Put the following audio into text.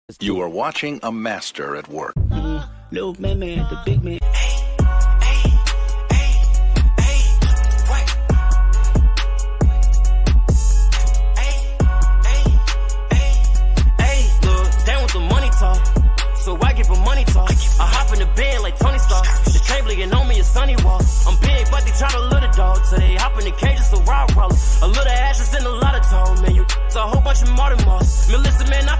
You are watching a master at work. Little man, the big man. So I give him money talk. I hop in the bed like Tony Stark. The train blinking on me a sunny wall. I'm big, but they try to lure the dog. So they hop in the cages, so ride roller. A little ashes and a lot of tone, man. You a whole bunch of Martin Moss. Man, listen, man, I